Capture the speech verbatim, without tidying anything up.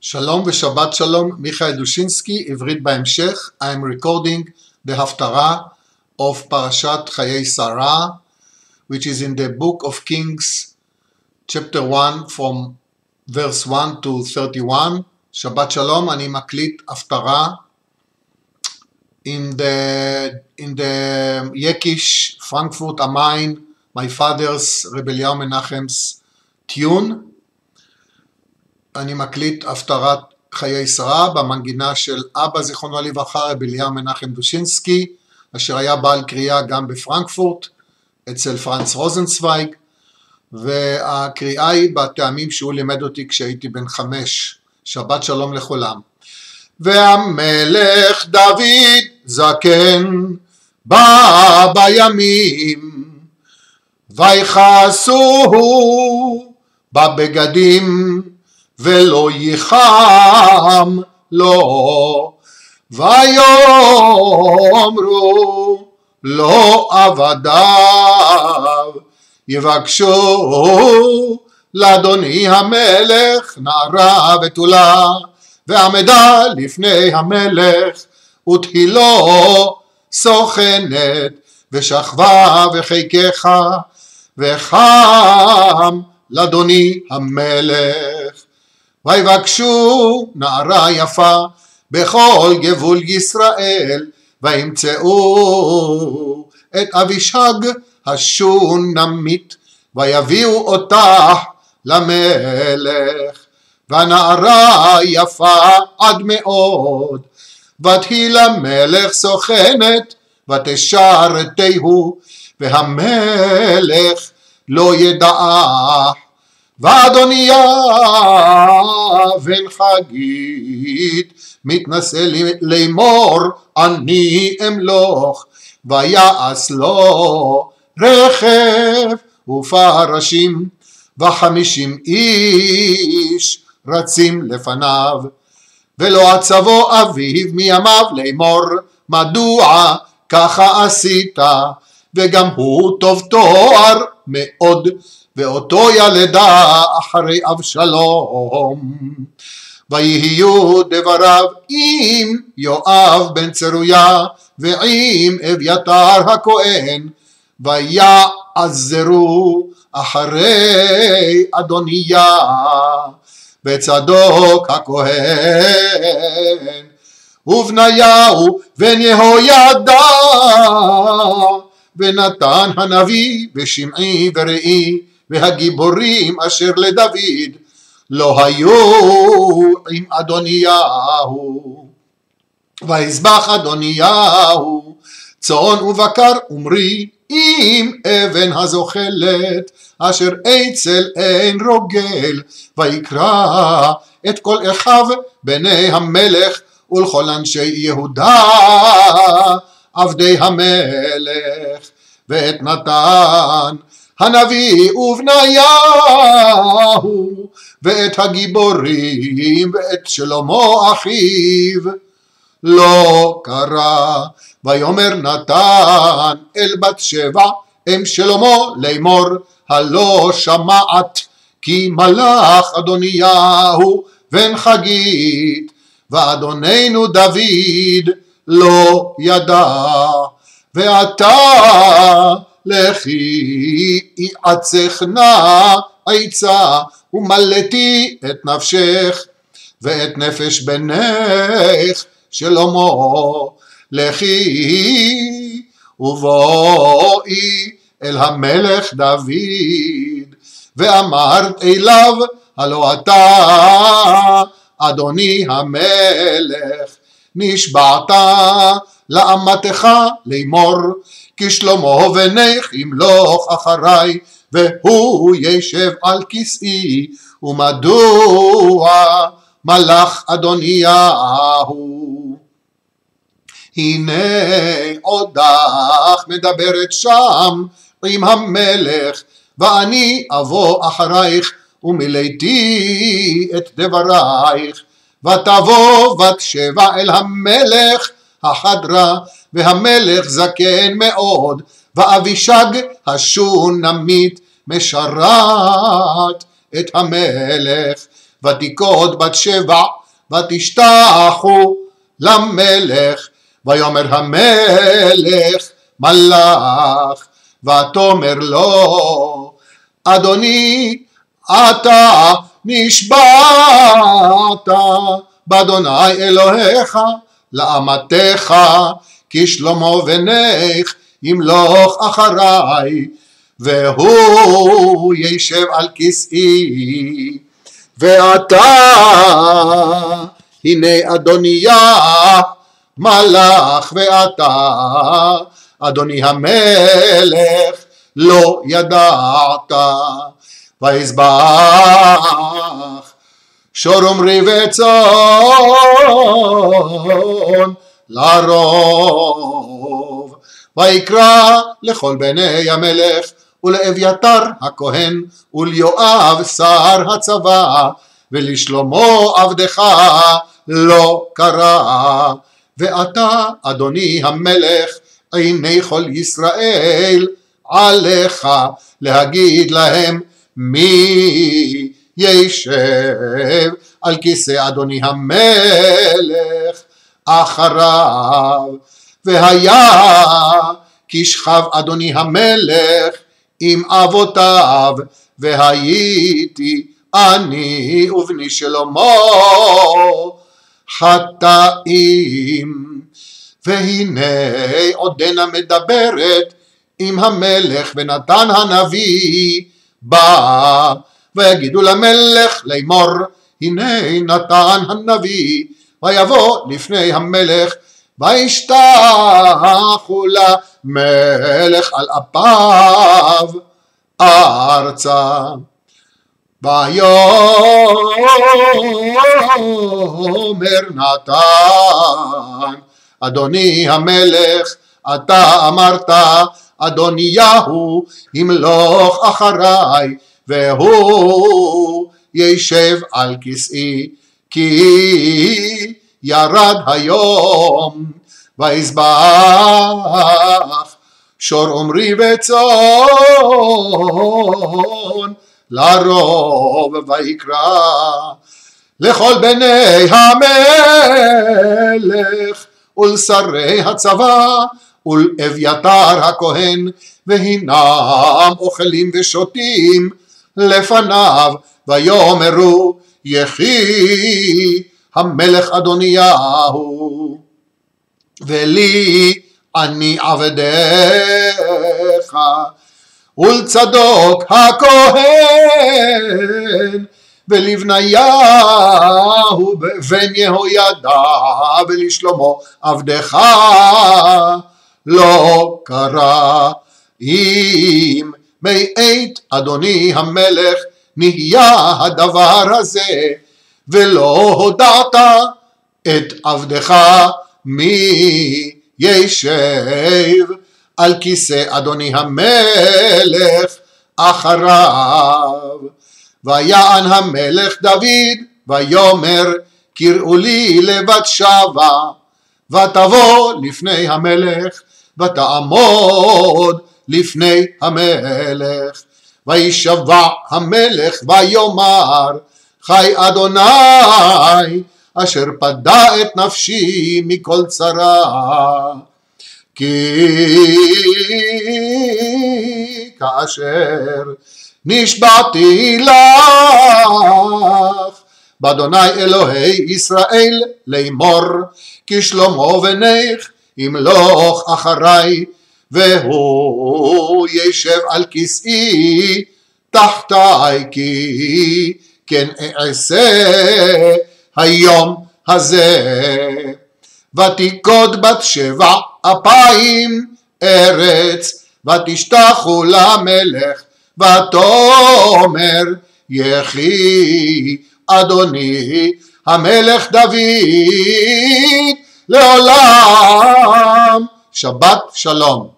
Shalom ושבת שלום, מיכאל דושינסקי, עברית בהמשך. I am recording the Haftarah of Parashat Chayei Sarah, which is in the book of Kings, chapter one, from verse one to thirty-one. Shabbat Shalom, אני מקליט הפטרה in the, in the Yekish, Frankfurt am Main, my father's, Rebbe Eliyahu Menachem's tune. אני מקליט הפטרת חיי שרה במנגינה של אבא זיכרונו לברכה רבי אליהו מנחם דושינסקי, אשר היה בעל קריאה גם בפרנקפורט אצל פרנץ רוזנצוויג, והקריאה היא בטעמים שהוא לימד אותי כשהייתי בן חמש. שבת שלום לכולם. והמלך דוד זקן בא בימים, ויכסוהו בבגדים ולא ייחם לו, ויאמרו לו עבדיו, יבקשו לאדוני המלך נערה בתולה, ועמדה לפני המלך ותהילו סוכנת, ושכבה וחיקך וחם לאדוני המלך. ויבקשו נערה יפה בכל גבול ישראל, וימצאו את אבישג השונמית, ויביאו אותה למלך. והנערה יפה עד מאוד, ותהי למלך סוכנת, ותשרתהו, והמלך לא ידעה. ואדוניה בן חגית מתנשא לאמור אני אמלוך, ויעש לו רכב ופרשים, וחמישים איש רצים לפניו. ולא עצבו אביו מימיו לאמור מדוע ככה עשית, וגם הוא טוב תואר מאוד, ואותו ילדה אחרי אבשלום. ויהיו דבריו עם יואב בן צרויה ועם אביתר הכהן, ויעזרו אחרי אדוניה, וצדוק הכהן ובניהו בן יהוידע, ונתן הנביא ושמעי וראי, והגיבורים אשר לדוד לא היו עם אדוניהו. ויזבח אדוניהו צאן ובקר ומרי עם אבן הזוחלת, אשר אצל אין רוגל, ויקרא את כל אחיו בני המלך ולכל אנשי יהודה עבדי המלך, ואת נתן הנביא ובניהו, ואת הגיבורים, ואת שלמה אחיו. לא קרא. ויאמר נתן אל בת שבע אם שלמה לאמור, הלא שמעת כי מלך אדוניהו בן חגית, ואדוננו דוד לא ידע. ואתה לכי יעצך נא עצה, ומלאתי את נפשך ואת נפש בנך שלמה. לכי ובואי אל המלך דוד, ואמרת אליו הלא אתה אדוני המלך, נשבעת לאמתך לאמור, כי שלמה בנך ימלוך אחריי, והוא ישב על כסאי. ומדוע מלך אדוניהו? הנה עודך מדברת שם עם המלך, ואני אבוא אחרייך ומילאתי את דברייך. ותבוא בת שבע אל המלך החדרה, והמלך זקן מאוד, ואבישג השונמית משרת את המלך. ותיקוד בת שבע ותשתחו למלך. ויאמר המלך מלך ותאמר לו אדוני אתה נשבעת באדוני אלוהיך לאמתך כי שלמה בנך ימלוך אחריי והוא ישב על כסאי. ואתה הנה אדוניה מלך ואתה אדוני המלך לא ידעת. ויזבח שור ומרי וצאן לרוב. ויקרא לכל בני המלך ולאביתר הכהן וליואב שר הצבא ולשלמה עבדך לא קרא. ואתה אדוני המלך עיני כל ישראל עליך להגיד להם מי ישב על כיסא אדוני המלך אחריו. והיה כי שכב אדוני המלך עם אבותיו והייתי אני ובני שלמה חטאים. והנה עודנה מדברת עם המלך ונתן הנביא בא ויגידו למלך לאמור הנה נתן הנביא. ויבוא לפני המלך וישתחו למלך על אפיו ארצה. ויאמר נתן אדוני המלך אתה אמרת אדוניהו ימלוך אחריי והוא ישב על כסאי כי ירד היום. ויזבח שור ומרי וצאן לרוב. ויקרא לכל בני המלך ולשרי הצבא ולאביתר הכהן והינם אוכלים ושותים לפניו. ויאמרו יחי המלך אדוניהו ולי אני עבדיך ולצדוק הכהן ולבניהו בן יהוידע ולשלמה עבדך לא קרא. אם מאת אדוני המלך נהיה הדבר הזה ולא הודעת את עבדך מי ישב על כיסא אדוני המלך אחריו. ויען המלך דוד ויאמר קראו לי לבת שבע ותבוא לפני המלך ותעמוד לפני המלך. וישבע המלך ויאמר חי אדוני אשר פדה את נפשי מכל צרה כי כאשר נשבעתי לך באדוני אלוהי ישראל לאמור כי שלמה בנך ימלוך אחריי והוא ישב על כסאי תחתי כי כן אעשה היום הזה. ותיקוד בת שבע אפיים ארץ ותשתחו למלך ותאמר יחי אדוני המלך דוד לעולם. שבת שלום.